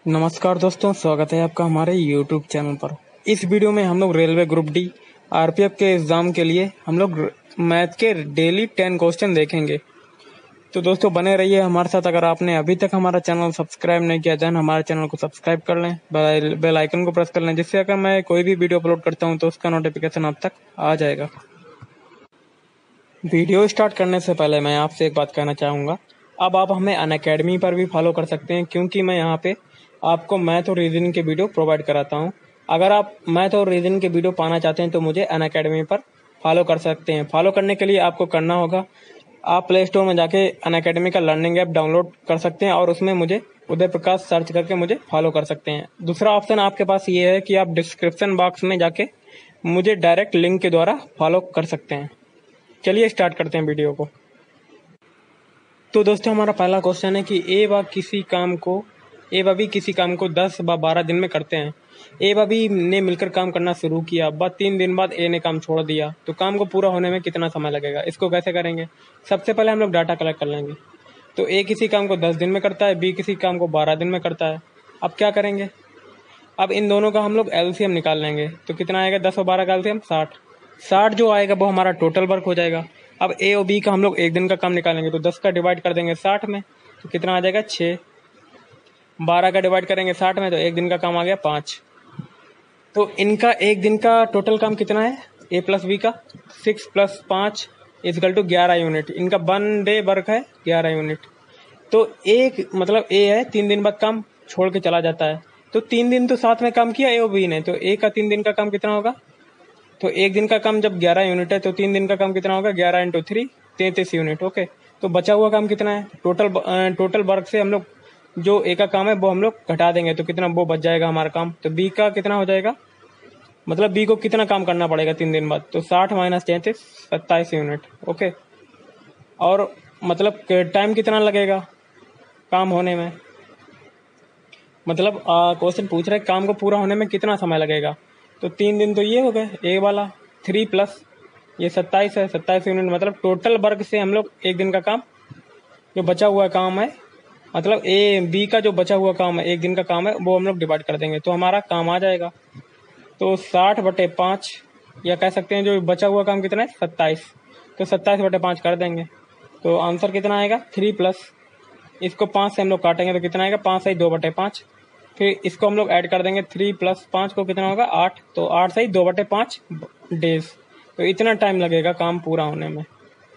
नमस्कार दोस्तों, स्वागत है आपका हमारे YouTube चैनल पर। इस वीडियो में हम लोग रेलवे ग्रुप डी आरपीएफ के एग्ज़ाम के लिए हम लोग मैथ के डेली 10 क्वेश्चन देखेंगे। तो दोस्तों बने रहिए हमारे साथ। अगर आपने अभी तक हमारा चैनल सब्सक्राइब नहीं किया जाए, हमारे चैनल को सब्सक्राइब कर लें, बेल आइकन को प्रेस कर लें, जिससे अगर मैं कोई भी वीडियो अपलोड करता हूँ तो उसका नोटिफिकेशन आप तक आ जाएगा। वीडियो स्टार्ट करने से पहले मैं आपसे एक बात कहना चाहूँगा, अब आप हमें अनअकैडमी पर भी फॉलो कर सकते हैं, क्योंकि मैं यहाँ पे आपको मैथ और रीजनिंग के वीडियो प्रोवाइड कराता हूँ। अगर आप मैथ और रीजनिंग के वीडियो पाना चाहते हैं तो मुझे अनअकैडमी पर फॉलो कर सकते हैं। फॉलो करने के लिए आपको करना होगा, आप प्ले स्टोर में जाके अनअकैडमी का लर्निंग ऐप डाउनलोड कर सकते हैं और उसमें मुझे उदय प्रकाश सर्च करके मुझे फॉलो कर सकते हैं। दूसरा ऑप्शन आपके पास ये है कि आप डिस्क्रिप्शन बॉक्स में जाके मुझे डायरेक्ट लिंक के द्वारा फॉलो कर सकते हैं। चलिए स्टार्ट करते हैं वीडियो को। तो दोस्तों हमारा पहला क्वेश्चन है कि ए व बी किसी काम को 10 व 12 दिन में करते हैं। ए व बी ने मिलकर काम करना शुरू किया, बस 3 दिन बाद ए ने काम छोड़ दिया, तो काम को पूरा होने में कितना समय लगेगा? इसको कैसे करेंगे? सबसे पहले हम लोग डाटा कलेक्ट कर लेंगे। तो ए किसी काम को 10 दिन में करता है, बी किसी काम को 12 दिन में करता है। अब क्या करेंगे? अब इन दोनों का हम लोग एलसीएम निकाल लेंगे। तो कितना आएगा? 10 और 12 का एलसीएम 60। 60 जो आएगा वो हमारा टोटल वर्क हो जाएगा। अब ए और बी का हम लोग एक दिन का काम निकालेंगे, तो 10 का डिवाइड कर देंगे 60 में, तो कितना आ जाएगा? 6। 12 का डिवाइड करेंगे 60 में, तो एक दिन का काम आ गया 5। तो इनका एक दिन का टोटल काम कितना है? ए प्लस बी का 6 + 5 = 11 यूनिट। इनका 1 डे वर्क है 11 यूनिट। तो एक मतलब ए है 3 दिन बाद काम छोड़ के चला जाता है, तो 3 दिन तो साथ में काम किया ए और बी ने, तो ए का 3 दिन का काम कितना होगा? तो एक दिन का काम जब 11 यूनिट है तो 3 दिन का काम कितना होगा? 11 × 3 33 यूनिट। ओके, तो बचा हुआ काम कितना है? टोटल वर्क से हम लोग जो ए का काम है वो हम लोग घटा देंगे, तो कितना वो बच जाएगा हमारा काम? तो बी का कितना हो जाएगा? मतलब बी को कितना काम करना पड़ेगा 3 दिन बाद? तो 60 - 33 27 यूनिट। ओके, और मतलब टाइम कितना लगेगा काम होने में? मतलब क्वेश्चन पूछ रहे काम को पूरा होने में कितना समय लगेगा? तो 3 दिन तो ये हो गए ए वाला, 3 प्लस ये 27 है, 27 यूनिट। मतलब टोटल वर्क से हम लोग एक दिन का काम जो बचा हुआ काम है, मतलब ए बी का जो बचा हुआ काम है एक दिन का काम है, वो हम लोग डिवाइड कर देंगे, तो हमारा काम आ जाएगा। तो 60/5 या कह सकते हैं जो बचा हुआ काम कितना है? 27। तो 27/5 कर देंगे, तो आंसर कितना आएगा? 3 प्लस इसको 5 से हम लोग काटेंगे तो कितना आएगा? 5 × 2/5। फिर इसको हम लोग ऐड कर देंगे, 3 + 5 को कितना होगा? 8। तो 8 × 2/5 डेज। तो इतना टाइम लगेगा काम पूरा होने में।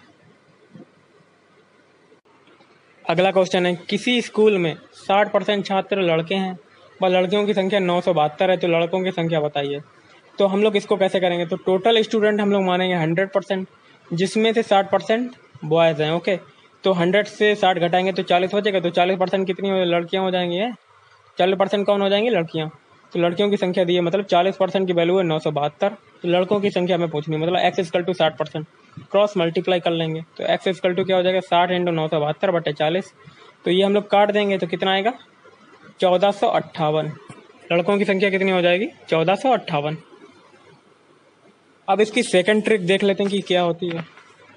अगला क्वेश्चन है, किसी स्कूल में 60% छात्र लड़के हैं व लड़कियों की संख्या 972 है, तो लड़कों की संख्या बताइए। तो हम लोग इसको कैसे करेंगे? तो टोटल स्टूडेंट हम लोग मानेंगे 100%, जिसमें से 60% बॉयज़ हैं। ओके, तो 100 से 60 घटाएंगे तो 40 हो जाएगा, तो 40% कितनी लड़कियाँ हो जाएंगी? 40% कौन हो जाएंगी? लड़कियाँ। तो लड़कियों की संख्या दी है, मतलब 40% की वैल्यू है 972। तो लड़कों की संख्या हमें पूछनी है, मतलब x = 60%। क्रॉस मल्टीप्लाई कर लेंगे, तो x = क्या हो जाएगा? 60 × 972/40। तो ये हम लोग काट देंगे, तो कितना आएगा? 1458। लड़कों की संख्या कितनी हो जाएगी? 1458। अब इसकी सेकंड ट्रिक देख लेते हैं कि क्या होती है।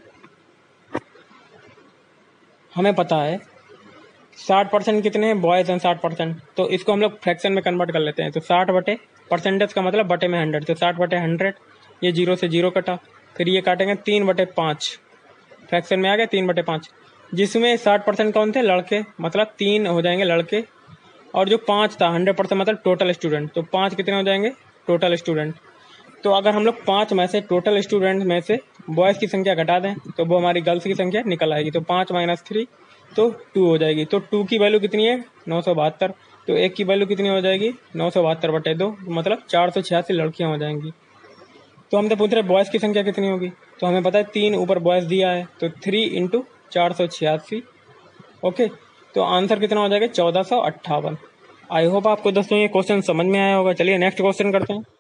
हमें पता है 60% कितने हैं? बॉयज़ हैं 60%, तो इसको हम लोग फ्रैक्शन में कन्वर्ट कर लेते हैं। तो 60 बटे परसेंटेज का मतलब बटे में 100, तो 60/100, ये 0 से 0 कटा। फिर ये काटेंगे 3/5, फ्रैक्शन में आ गया 3/5, जिसमें 60% कौन थे? लड़के, मतलब 3 हो जाएंगे लड़के, और जो 5 था 100% मतलब टोटल स्टूडेंट, तो 5 कितने हो जाएंगे? Total student. तो अगर हम लोग 5 में से टोटल स्टूडेंट में से बॉयज़ की संख्या घटा दें तो वो हमारी गर्ल्स की संख्या निकल आएगी। तो 5 - 3 तो 2 हो जाएगी। तो 2 की वैल्यू कितनी है? 972। तो 1 की वैल्यू कितनी हो जाएगी? 972/2, मतलब 486 लड़कियां हो जाएंगी। तो हमसे पूछ रहे बॉयज़ की संख्या कितनी होगी? तो हमें पता है 3 ऊपर बॉयज़ दिया है, तो 3 × 486। ओके, तो आंसर कितना हो जाएगा? 1458। आई होप आपको दोस्तों ये क्वेश्चन समझ में आया होगा। चलिए नेक्स्ट क्वेश्चन करते हैं।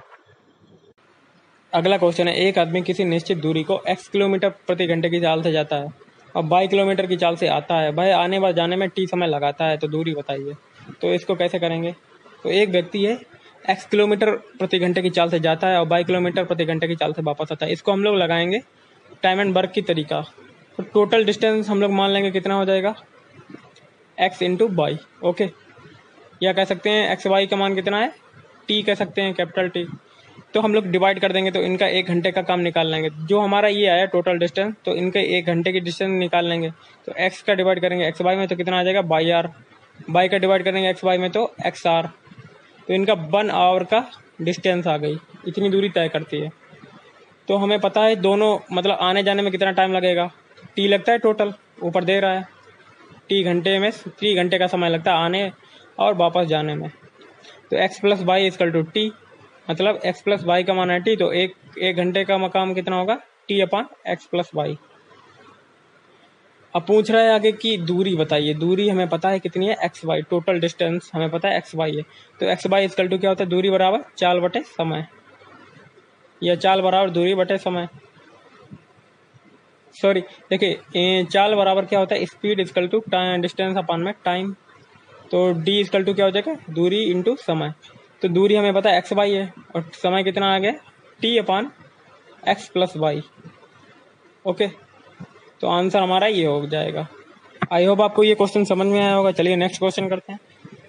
अगला क्वेश्चन है, एक आदमी किसी निश्चित दूरी को x किलोमीटर प्रति घंटे की चाल से जाता है और y किलोमीटर की चाल से आता है। वह आने व जाने में t समय लगाता है, तो दूरी बताइए। तो इसको कैसे करेंगे? तो एक व्यक्ति है x किलोमीटर प्रति घंटे की चाल से जाता है और y किलोमीटर प्रति घंटे की चाल से वापस आता है। इसको हम लोग लगाएंगे टाइम एंड वर्क की तरीका। तो टोटल डिस्टेंस हम लोग मान लेंगे कितना हो जाएगा? x × y। ओके, या कह सकते हैं एक्स वाई का मान कितना है, टी कह सकते हैं, कैपिटल टी। तो हम लोग डिवाइड कर देंगे तो इनका 1 घंटे का काम निकाल लेंगे। जो हमारा ये आया टोटल डिस्टेंस, तो इनके 1 घंटे की डिस्टेंस निकाल लेंगे। तो एक्स का डिवाइड करेंगे एक्स वाई में तो कितना आ जाएगा, बाई आर। बाई का डिवाइड करेंगे एक्स वाई में तो एक्स आर। तो इनका 1 आवर का डिस्टेंस आ गई, इतनी दूरी तय करती है। तो हमें पता है दोनों मतलब आने जाने में कितना टाइम लगेगा, टी लगता है टोटल, ऊपर दे रहा है टी घंटे में, 3 घंटे का समय लगता है आने और वापस जाने में। तो X plus Y is equal to T, मतलब एक्स प्लस वाई का मान है टी, तो एक घंटे का मकाम कितना होगा, T upon X plus Y. अब पूछ रहा है आगे कि दूरी बताइए। दूरी हमें पता है कितनी है, एक्स वाई, टोटल डिस्टेंस हमें पता है एक्स वाई है। तो एक्स वाई इजकल टू क्या होता है, दूरी बराबर चाल बटे समय, या चाल बराबर दूरी बटे समय। सॉरी देखिए, चाल बराबर क्या होता है, speed is equal to distance upon में टाइम। तो डी इजकल टू क्या हो जाएगा, दूरी इंटू समय। तो दूरी हमें पता है एक्स वाई है और समय कितना आ गया, T upon X plus Y. Okay, तो आंसर हमारा ये हो जाएगा। आई होप आपको ये क्वेश्चन समझ में आया होगा। चलिए नेक्स्ट क्वेश्चन करते हैं।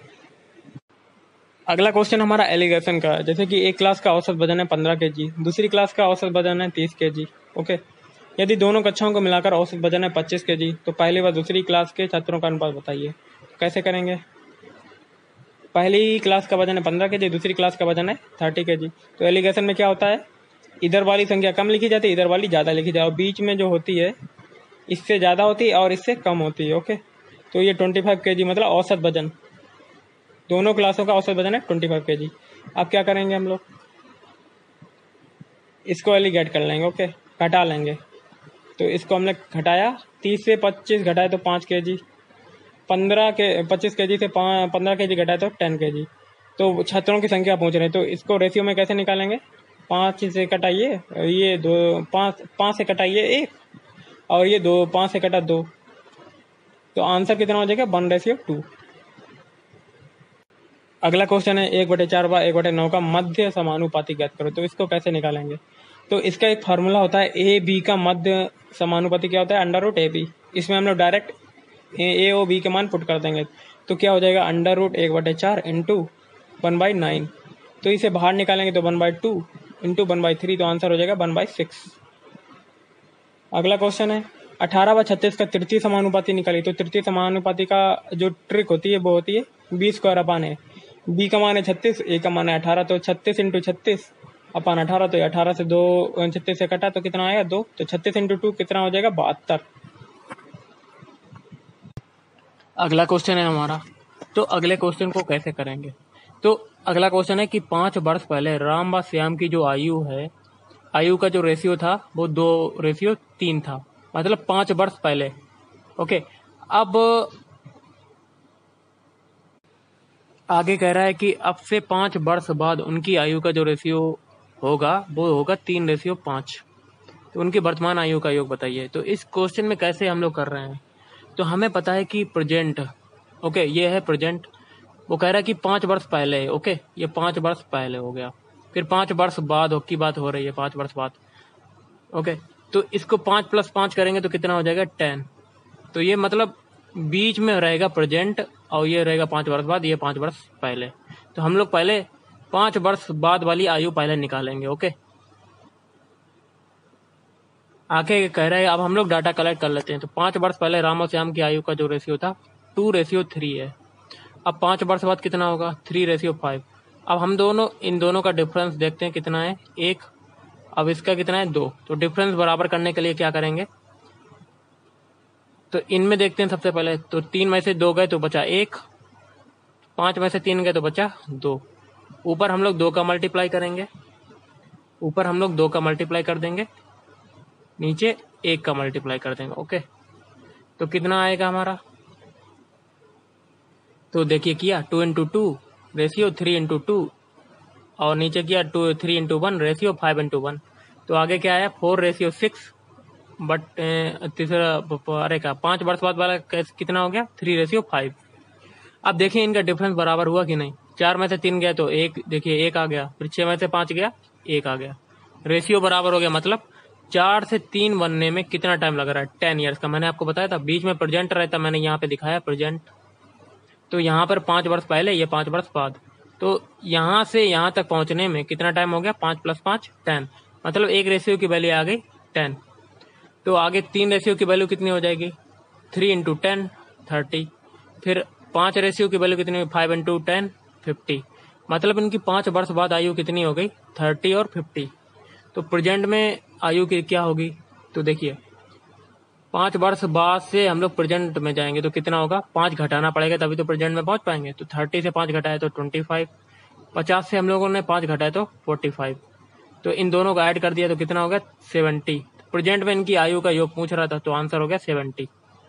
अगला क्वेश्चन हमारा एलिगेशन का है। जैसे कि एक क्लास का औसत वजन है 15 kg, दूसरी क्लास का औसत वजन है 30 kg। ओके, यदि दोनों कक्षाओं को मिलाकर औसत वजन है 25 kg, तो पहली व दूसरी क्लास के छात्रों का अनुपात बताइए। कैसे करेंगे, पहली क्लास का वजन है 15 kg, दूसरी क्लास का वजन है 30 kg। तो एलिगेशन में क्या होता है, इधर वाली संख्या कम लिखी जाती है, इधर वाली ज़्यादा लिखी जाती है, और बीच में जो होती है इससे ज़्यादा होती है और इससे कम होती है। ओके, तो ये 25 kg मतलब औसत वजन, दोनों क्लासों का औसत वजन है 25 kg। अब क्या करेंगे हम लोग, इसको एलिगेट कर लेंगे। ओके, घटा लेंगे। तो इसको हमने घटाया, 30 से 25 घटाए तो 5 kg, 25 kg से 15 kg घटाए तो 10 kg। तो छात्रों की संख्या पूछ रहे हैं, तो इसको रेशियो में कैसे निकालेंगे, 5 से कटाइए, ये 5 से कटाइए 1, और ये 5 से कटा 2, तो आंसर कितना हो जाएगा, 1:2। अगला क्वेश्चन है 1/4 व 1/9 का मध्य समानुपाती ज्ञात करो। तो इसको कैसे निकालेंगे, तो इसका एक फार्मूला होता है, ए बी का मध्य समानुपाती क्या होता है, √AB। इसमें हम लोग डायरेक्ट ए और बी के मान पुट कर देंगे। तो क्या हो जाएगा, √1/4 इंटू 1/9। तो इसे बाहर निकालेंगे तो 1/2 इंटू 1/3, तो आंसर हो जाएगा 1/6। अगला क्वेश्चन है 18 व 36 का तृतीय समानुपाती निकालिए। तो तृतीय समानुपाती का जो ट्रिक होती है वो होती है b² अपान है, b का मान है 36, a का मान है 18, तो 36 इंटू 36 अपान 18, तो 18 से 2 36 से कटा तो कितना आएगा 2, तो 36 इंटू 2 कितना हो जाएगा 72। अगला क्वेश्चन है हमारा, तो अगले क्वेश्चन को कैसे करेंगे। तो अगला क्वेश्चन है कि 5 वर्ष पहले राम व श्याम की जो आयु है, आयु का जो रेशियो था वो 2:3 था, मतलब 5 वर्ष पहले। ओके, अब आगे कह रहा है कि अब से 5 वर्ष बाद उनकी आयु का जो रेशियो होगा वो होगा 3:5। तो उनकी वर्तमान आयु का योग बताइए। तो इस क्वेश्चन में कैसे हम लोग कर रहे हैं, तो हमें पता है कि प्रेजेंट, ओके ये है प्रेजेंट, वो कह रहा है कि 5 वर्ष पहले। ओके, ये 5 वर्ष पहले हो गया, फिर 5 वर्ष बाद की बात हो रही है, 5 वर्ष बाद। ओके, तो इसको 5 + 5 करेंगे तो कितना हो जाएगा 10। तो ये मतलब बीच में रहेगा प्रेजेंट और ये रहेगा 5 वर्ष बाद, ये 5 वर्ष पहले। तो हम लोग पहले 5 वर्ष बाद वाली आयु पहले निकालेंगे। ओके, आगे कह रहे हैं अब हम लोग डाटा कलेक्ट कर लेते हैं। तो 5 वर्ष पहले राम और श्याम की आयु का जो रेशियो था 2:3 है। अब 5 वर्ष बाद कितना होगा 3:5। अब हम इन दोनों का डिफरेंस देखते हैं कितना है 1, अब इसका कितना है 2। तो डिफरेंस बराबर करने के लिए क्या करेंगे, तो इनमें देखते हैं सबसे पहले। तो 3 में से 2 गए तो बचा 1, 5 में से 3 गए तो बचा 2। ऊपर हम लोग 2 का मल्टीप्लाई करेंगे, ऊपर हम लोग 2 का मल्टीप्लाई कर देंगे, नीचे 1 का मल्टीप्लाई कर देंगे। ओके, तो कितना आएगा हमारा, तो देखिए किया 2 × 2 रेशियो 3 × 2, और नीचे किया 3 × 1 रेशियो 5 × 1। तो आगे क्या आया 4:6, बट तीसरा अरे का 5 वर्ष बाद वाला कितना हो गया 3:5। अब देखिए इनका डिफरेंस बराबर हुआ कि नहीं, 4 में से 3 गया तो 1, देखिए 1 आ गया, फिर 6 में से 5 गया 1 आ गया, रेशियो बराबर हो गया। मतलब 4 से 3 बनने में कितना टाइम लग रहा है 10 ईयर्स का। मैंने आपको बताया था बीच में प्रेजेंट रहता, मैंने यहाँ पे दिखाया प्रेजेंट। तो यहाँ पर 5 वर्ष पहले, ये 5 वर्ष बाद। तो यहाँ से यहाँ तक पहुँचने में कितना टाइम हो गया? 5 + 5 10, मतलब 1 रेशियो की वैल्यू आ गई 10। तो आगे 3 रेशियो की वैल्यू कितनी हो जाएगी? 3 × 10 30। फिर 5 रेशियो की वैल्यू कितनी हुई? 5 × 10 50। मतलब इनकी 5 वर्ष बाद आयु कितनी हो गई? 30 और 50। तो प्रेजेंट में आयु की क्या होगी? तो देखिए 5 वर्ष बाद से हम लोग प्रेजेंट में जाएंगे तो कितना होगा? 5 घटाना पड़ेगा तभी तो प्रेजेंट में पहुंच पाएंगे। तो 30 से 5 घटाए तो 25, 50 से हम लोगों ने 5 घटाए तो 45। तो इन दोनों को ऐड कर दिया तो कितना हो गया? 70। प्रेजेंट में इनकी आयु का योग पूछ रहा था तो आंसर हो गया 70।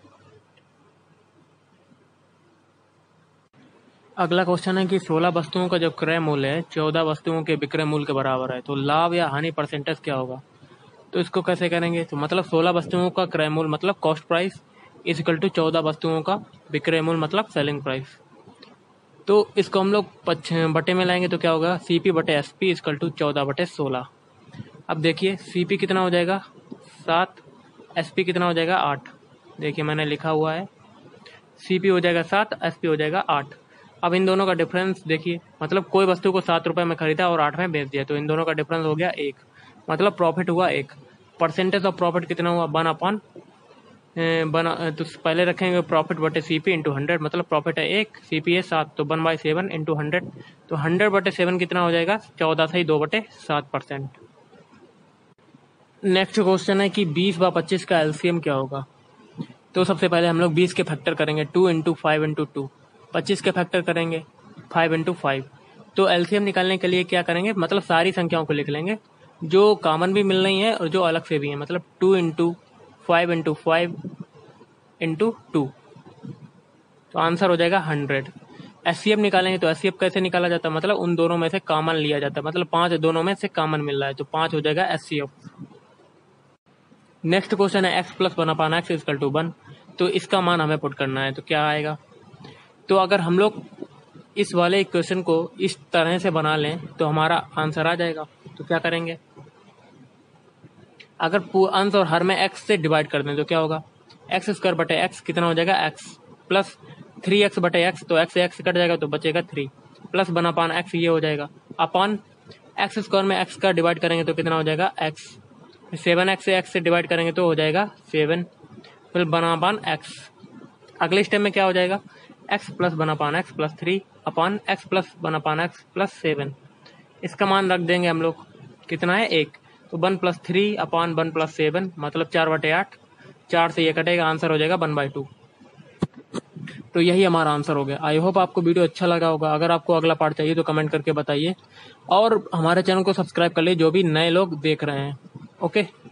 अगला क्वेश्चन है कि 16 वस्तुओं का जो क्रय मूल्य है 14 वस्तुओं के विक्रय मूल्य के बराबर है, तो लाभ या हानि परसेंटेज क्या होगा? तो इसको कैसे करेंगे? तो मतलब 16 वस्तुओं का क्रय मूल्य मतलब cost price is equal to 14 वस्तुओं का विक्रय मूल्य मतलब सेलिंग प्राइस। तो इसको हम लोग बटे में लाएंगे तो क्या होगा? CP बटे SP इज इक्वल टू 14 बटे 16। अब देखिए CP कितना हो जाएगा? 7, SP कितना हो जाएगा? 8। देखिए मैंने लिखा हुआ है, CP हो जाएगा 7, SP हो जाएगा 8। अब इन दोनों का डिफरेंस देखिए, मतलब कोई वस्तु को 7 रुपए में खरीदा और 8 में बेच दिया, तो इन दोनों का डिफरेंस हो गया 1, मतलब प्रॉफिट हुआ 1। परसेंटेज ऑफ प्रॉफिट कितना हुआ? 1 अपॉन तो पहले रखेंगे प्रॉफिट बटे CP इंटू 100, मतलब प्रॉफिट है 1, CP है 7, तो 1/7 इंटू 100। तो 100 बटे 7 कितना हो जाएगा? 14 से ही 2 बटे 7%। नेक्स्ट क्वेश्चन है कि 20 व 25 का LCM क्या होगा? तो सबसे पहले हम लोग 20 के फैक्टर करेंगे 2 × 5 × 2, 25 के फैक्टर करेंगे 5 × 5। तो एलसीएम निकालने के लिए क्या करेंगे? मतलब सारी संख्याओं को लिख लेंगे जो कॉमन भी मिल रही है और जो अलग से भी है, मतलब 2 × 5 × 5 × 2, तो आंसर हो जाएगा 100। एचसीएफ निकालेंगे तो एचसीएफ कैसे निकाला जाता है? मतलब उन दोनों में से कॉमन लिया जाता है, मतलब 5 दोनों में से कॉमन मिल रहा है तो 5 हो जाएगा एचसीएफ। नेक्स्ट क्वेश्चन है x + 1/x = 1, तो इसका मान हमें पुट करना है, तो क्या आएगा? तो अगर हम लोग इस वाले इक्वेशन को इस तरह से बना लें तो हमारा आंसर आ जाएगा। तो क्या करेंगे? अगर अंश और हर में x से डिवाइड कर दें तो क्या होगा? x² बटे x कितना हो जाएगा? x प्लस 3x बटे x, तो x से x कट जाएगा तो बचेगा 3 प्लस 1/x ये हो जाएगा अपॉन x² में x का डिवाइड करेंगे तो कितना हो जाएगा? x। 7x से x से डिवाइड करेंगे तो हो जाएगा 7 फिर 1/x। अगले स्टेप में क्या हो जाएगा? x plus 1/x plus 3 upon x plus 1/x plus 7। इसका मान रख देंगे हम लोग, कितना है? 1, तो 1 + 3 अपॉन 1 + 7 मतलब 4/8। 4 से ये कटेगा, आंसर हो जाएगा 1/2। तो यही हमारा आंसर हो गया। आई होप आपको वीडियो अच्छा लगा होगा। अगर आपको अगला पार्ट चाहिए तो कमेंट करके बताइए और हमारे चैनल को सब्सक्राइब कर लीजिए जो भी नए लोग देख रहे हैं। ओके।